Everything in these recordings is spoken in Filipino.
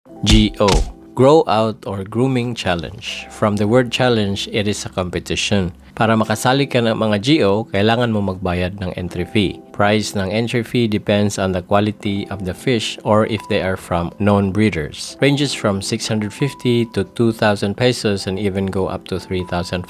GO, Grow-Out or Grooming Challenge. From the word challenge, it is a competition. Para makasali ka ng mga GO, kailangan mo magbayad ng entry fee. Price ng entry fee depends on the quality of the fish or if they are from known breeders. Ranges from 650 to 2,000 pesos and even go up to 3,500.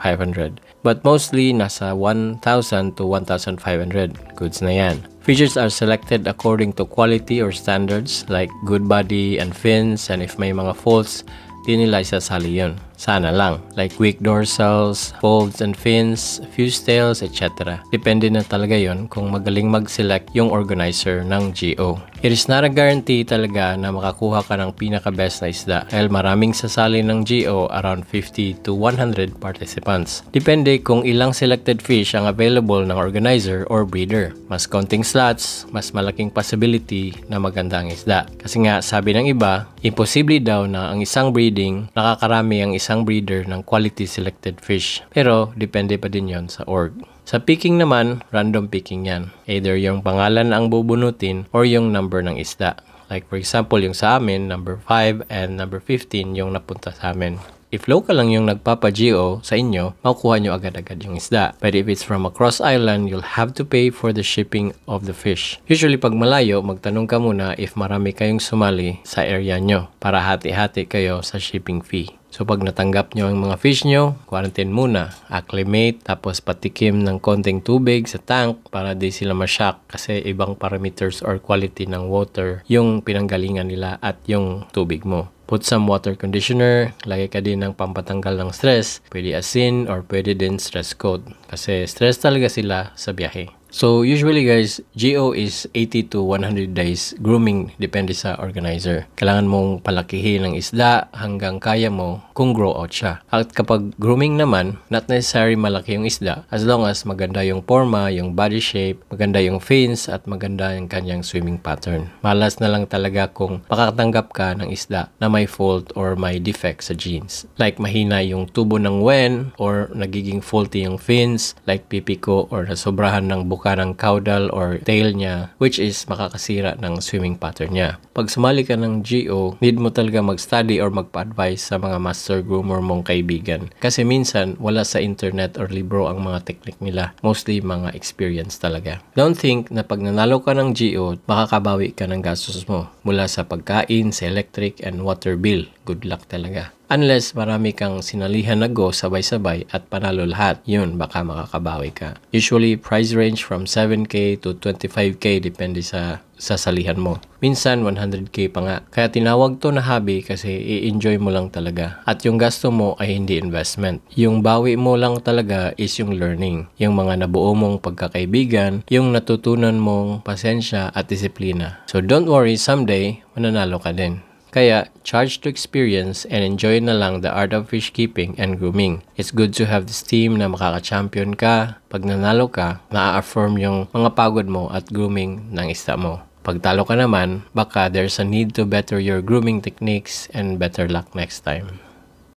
But mostly nasa 1,000 to 1,500. Goods na yan. Fishes are selected according to quality or standards like good body and fins, and if may mga faults, di nila isasali yun. Sana lang. Like weak dorsals, folds and fins, fuse tails, etc. Depende na talaga yon kung magaling mag-select yung organizer ng GO. It is not a guarantee talaga na makakuha ka ng pinaka-best na isda dahil maraming sasali ng GO, around 50 to 100 participants. Depende kung ilang selected fish ang available ng organizer or breeder. Mas konting slots, mas malaking possibility na maganda ang isda. Kasi nga, sabi ng iba, imposible daw na ang isang breeding nakakarami ang isang breeder ng quality selected fish. Pero, depende pa din yon sa org. Sa picking naman, random picking yan. Either yung pangalan ang bubunutin or yung number ng isda. Like for example, yung sa amin, number 5 and number 15 yung napunta sa amin. If local lang yung nagpapa-GO sa inyo, makukuha nyo agad-agad yung isda. But if it's from across island, you'll have to pay for the shipping of the fish. Usually pag malayo, magtanong ka muna if marami kayong sumali sa area nyo para hati-hati kayo sa shipping fee. So pag natanggap nyo ang mga fish nyo, quarantine muna, acclimate, tapos patikim ng konting tubig sa tank para di sila ma-shock kasi ibang parameters or quality ng water yung pinanggalingan nila at yung tubig mo. Put some water conditioner, lagay ka din ng pampatanggal ng stress, pwede asin or pwede din stress coat kasi stress talaga sila sa biyahe. So usually guys, GO is 80 to 100 days grooming depende sa organizer. Kailangan mong palakihin ng isda hanggang kaya mo kung grow out siya. At kapag grooming naman, not necessary malaki yung isda as long as maganda yung forma, yung body shape, maganda yung fins at maganda yung kanyang swimming pattern. Malas na lang talaga kung makatanggap ka ng isda na may fault or may defect sa genes. Like mahina yung tubo ng wen or nagiging faulty yung fins like pipiko or nasobrahan ng buka ng caudal or tail niya which is makakasira ng swimming pattern niya. Pag sumali ka ng GO, need mo talaga mag-study or magpa-advise sa mga master groomer mong kaibigan. Kasi minsan, wala sa internet or libro ang mga technique nila. Mostly mga experience talaga. Don't think na pag nanalo ka ng GO, makakabawi ka ng gastos mo mula sa pagkain, sa electric and water bill. Good luck talaga. Unless marami kang sinalihan na go sabay-sabay at panalo lahat, yun baka makakabawi ka. Usually, price range from 7K to 25K depende sa sasalihan mo. Minsan, 100K pa nga. Kaya tinawag to na hobby kasi i-enjoy mo lang talaga. At yung gasto mo ay hindi investment. Yung bawi mo lang talaga is yung learning. Yung mga nabuo mong pagkakaibigan, yung natutunan mong pasensya at disiplina. So don't worry, someday, mananalo ka din. Kaya, charge to experience and enjoy na lang the art of fish keeping and grooming. It's good to have this team na makaka-champion ka. Pag nanalo ka, na-affirm yung mga pagod mo at grooming ng isda mo. Pag talo ka naman, baka there's a need to better your grooming techniques and better luck next time.